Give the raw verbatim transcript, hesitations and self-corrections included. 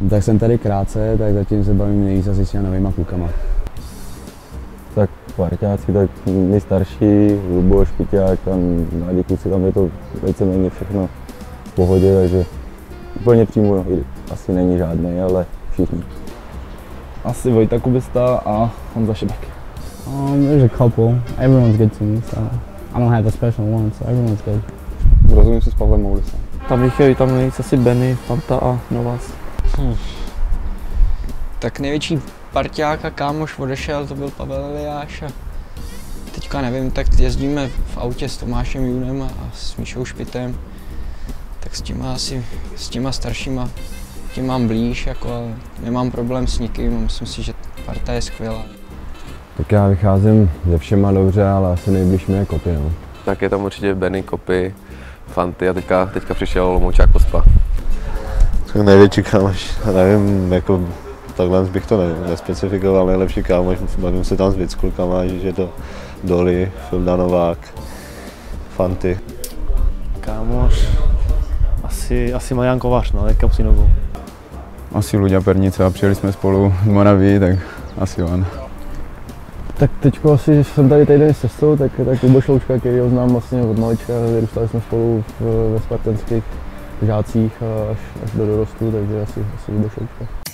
Tak jsem tady krátce, tak zatím se bavím nejvíc asi s těma novýma klukama. Tak parťáci, tak my starší, Luboš, Piťák, tam mladí kluci, tam je to víceméně všechno v pohodě, takže úplně přímo asi není žádný, ale všichni. Asi Vojta Kubista a Honza Šebek. Um, there's a couple. Everyone's good to me, so I don't have a special one, so everyone's good. Rozumím si s Pavlem Moulisem. Tam jich je tam nejvíc asi Benny, Fanta a Novas. Hmm. Tak největší parťák a kámoš odešel, to byl Pavel Eliáš a teďka nevím, tak jezdíme v autě s Tomášem Junem a s Míšou Špitem, tak s těma asi, s těma staršíma, tím mám blíž, jako, ale nemám problém s nikým, myslím si, že parta je skvělá. Tak já vycházím ze všema dobře, ale asi nejblíž mi je Kopy, no. Tak je tam určitě Benny, Kopy, Fanty a teďka, teďka přišel Lomoučák Pospa. Tak největší kámoš, nevím, jako takhle bych to ne, nespecifikoval, nejlepší kámoš, bavím se tam s víc klukama, že je to Doli, Filda Novák, Fanty. Kámoš, asi, asi Marián Kovář, no, teďka při nogu. Asi Luďa Pernice a přijeli jsme spolu z Moraví, tak asi on. Tak teďko asi jsem tady týden s cestou, tak, tak Luboš Loučka, který ho znám vlastně od malička, vyrůstali jsme spolu v, ve spartanských žácích až, až do dorostu, takže asi, asi Luboš Loučka.